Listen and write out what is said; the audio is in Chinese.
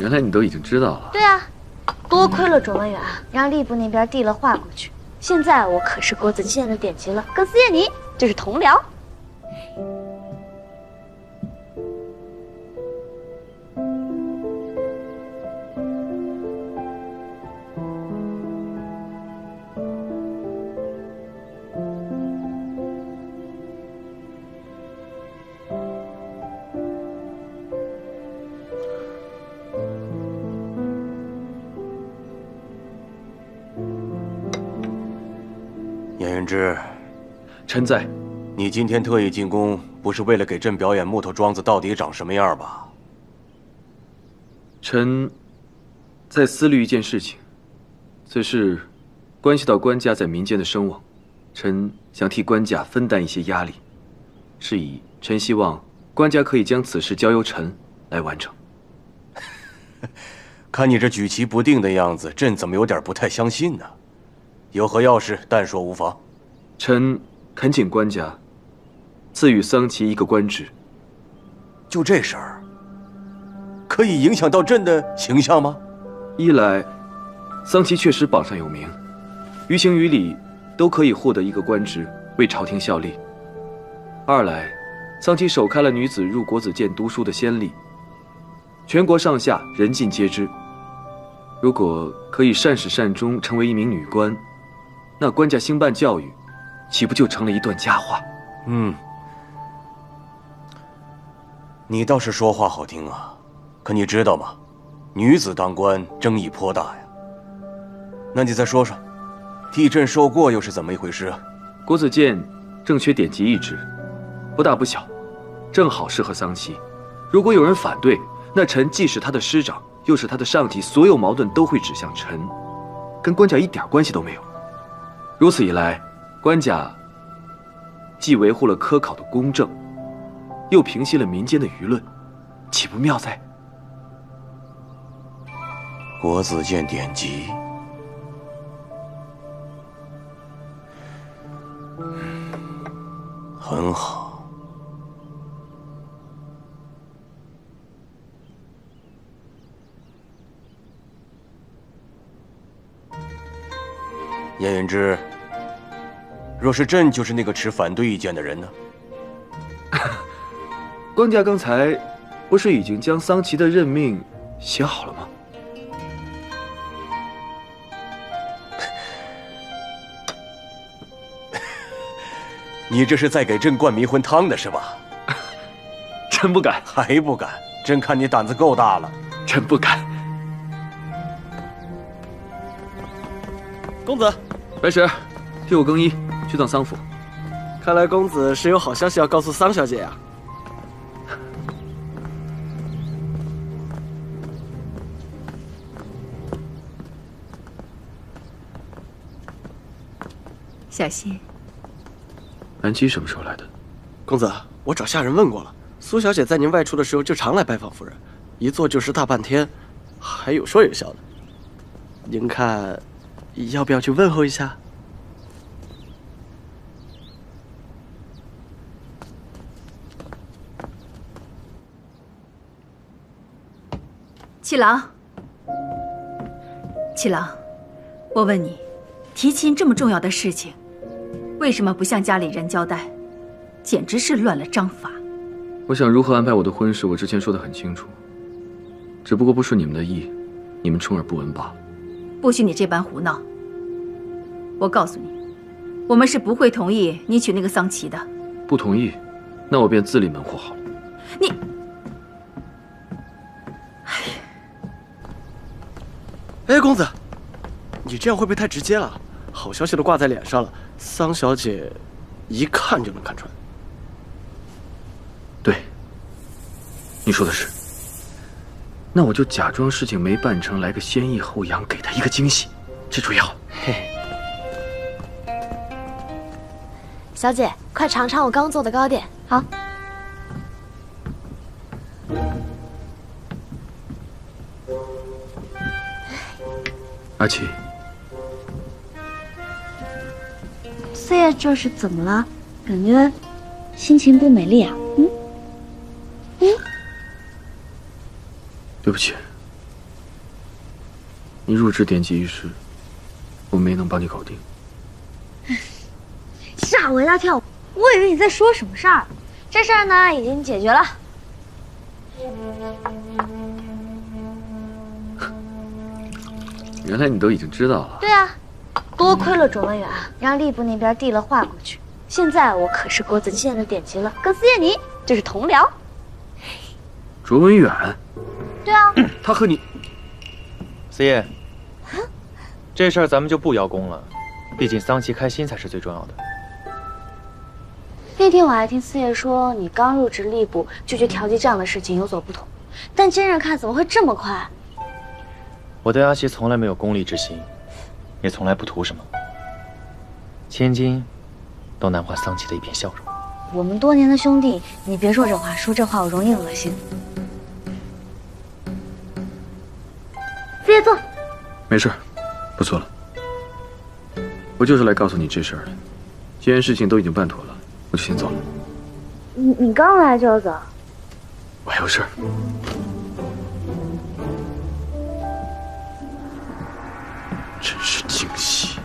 原来你都已经知道了。 对啊，多亏了卓文远，让吏部那边递了话过去。现在我可是国子监的典籍了，跟思燕你就是同僚。 晏云之， 臣在。 你今天特意进宫，不是为了给朕表演木头桩子到底长什么样吧？ 臣在思虑一件事情，此事关系到官家在民间的声望，臣想替官家分担一些压力，是以臣希望官家可以将此事交由臣来完成。 看你这举棋不定的样子，朕怎么有点不太相信呢？有何要事，但说无妨。 臣恳请官家赐予桑琪一个官职。 就这事儿，可以影响到朕的形象吗？ 一来，桑琪确实榜上有名，于情于理都可以获得一个官职，为朝廷效力；二来，桑琪首开了女子入国子监读书的先例，全国上下人尽皆知。如果可以善始善终成为一名女官，那官家兴办教育，岂不就成了一段佳话？ 你倒是说话好听啊，可你知道吗？女子当官争议颇大呀。那你再说说，替朕受过又是怎么一回事啊？ 国子监正缺典籍一职，不大不小，正好适合桑琪。如果有人反对，那臣既是他的师长，又是他的上级，所有矛盾都会指向臣，跟官家一点关系都没有。如此一来，官家既维护了科考的公正，又平息了民间的舆论，岂不妙哉？ 国子监典籍，很好。晏云之，若是朕就是那个持反对意见的人呢？ 官家刚才不是已经将桑琪的任命写好了吗？ 你这是在给朕灌迷魂汤的是吧？ 臣不敢， 还不敢？朕看你胆子够大了。 臣不敢。 公子， 白石，替我更衣，去趟桑府。 看来公子是有好消息要告诉桑小姐呀。 小心。 安琪什么时候来的？ 公子，我找下人问过了，苏小姐在您外出的时候就常来拜访夫人，一坐就是大半天，还有说有笑的。您看，要不要去问候一下？ 七郎，七郎，我问你，提亲这么重要的事情，为什么不向家里人交代？简直是乱了章法。 我想如何安排我的婚事，我之前说得很清楚，只不过不顺你们的意，你们充耳不闻罢了。 不许你这般胡闹！我告诉你，我们是不会同意你娶那个桑琪的。 不同意，那我便自立门户好了。 你， 哎，公子，你这样会不会太直接了？好消息都挂在脸上了，桑小姐一看就能看出来。 对，你说的是。那我就假装事情没办成，来个先抑后扬，给他一个惊喜。这主意好。 嘿， 小姐，快尝尝我刚做的糕点。好。 阿琪， 四爷这是怎么了？感觉心情不美丽啊？ 对不起， 你入职典籍一事，我没能帮你搞定。 吓我一大跳，我以为你在说什么事儿。这事儿呢，已经解决了。 原来你都已经知道了。 对啊，多亏了卓文远让吏部那边递了话过去，现在我可是国子监的典籍了，跟司业你就是同僚。 卓文远？ 对啊， 他和你…… 司业，这事儿咱们就不邀功了，毕竟桑琪开心才是最重要的。 那天我还听司业说，你刚入职吏部就觉调剂这样的事情有所不同，但真人看怎么会这么快？ 我对阿奇从来没有功利之心，也从来不图什么，千金都难换桑琪的一片笑容。 我们多年的兄弟，你别说这话，说这话我容易恶心。司业坐。 没事，不错了。我就是来告诉你这事儿的。既然事情都已经办妥了，我就先走了。 你刚来就要走？ 我还有事儿。真是惊喜。